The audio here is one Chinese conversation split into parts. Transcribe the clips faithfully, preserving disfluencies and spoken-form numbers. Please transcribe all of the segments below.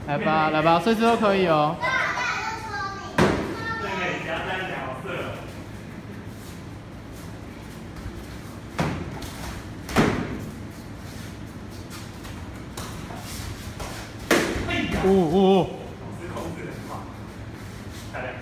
来吧，来吧，随时都可以哦。 对美加在角色。哎呀！ 呜呜。 老师控制很好。漂亮。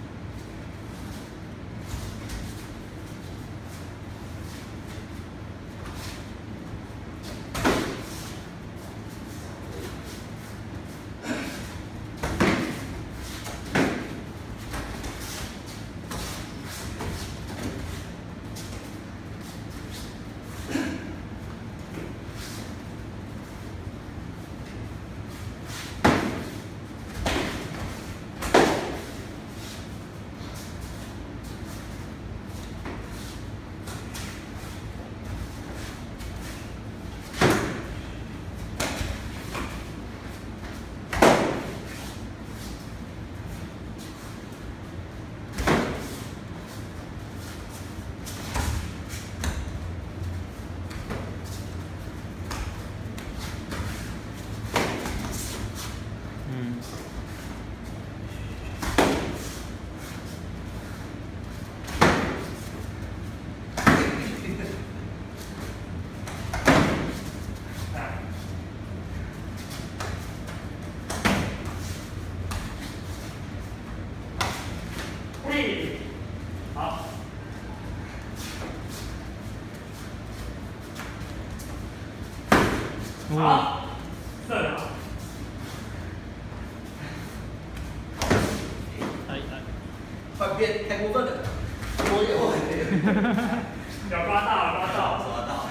好，好，射了。 哎哎， 快变，太过分了！我有， 有刮到，刮到， 抓到。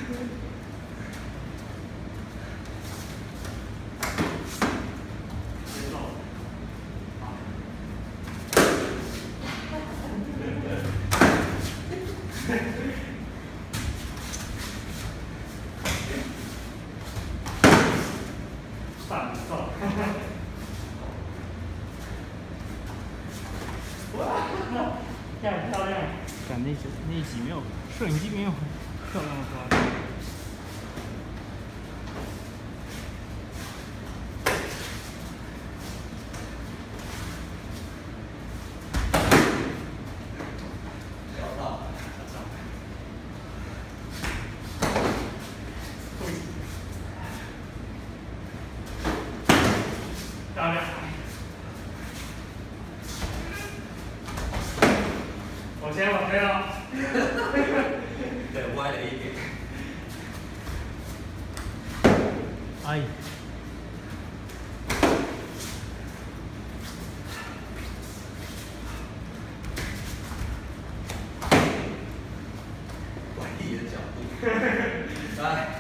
接受。好。算不算？哇，漂亮漂亮！ 看那集那集没有，摄影机没有漂亮的抓。 找到， 漂亮。我先我飞了。 对，歪了一点。 哎。 怪异的角度。来。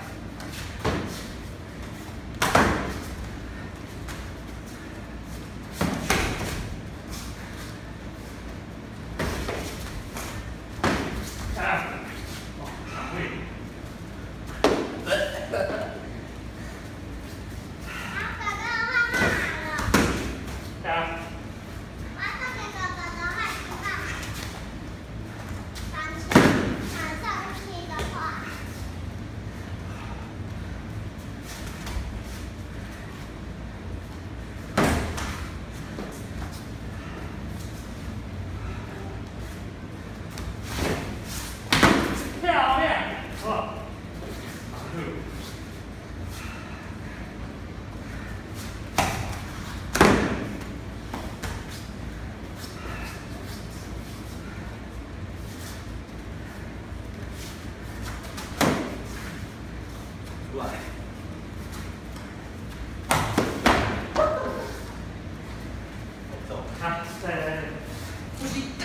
漂亮，哇！ 出来。走。 啊，对对对。 呼吸。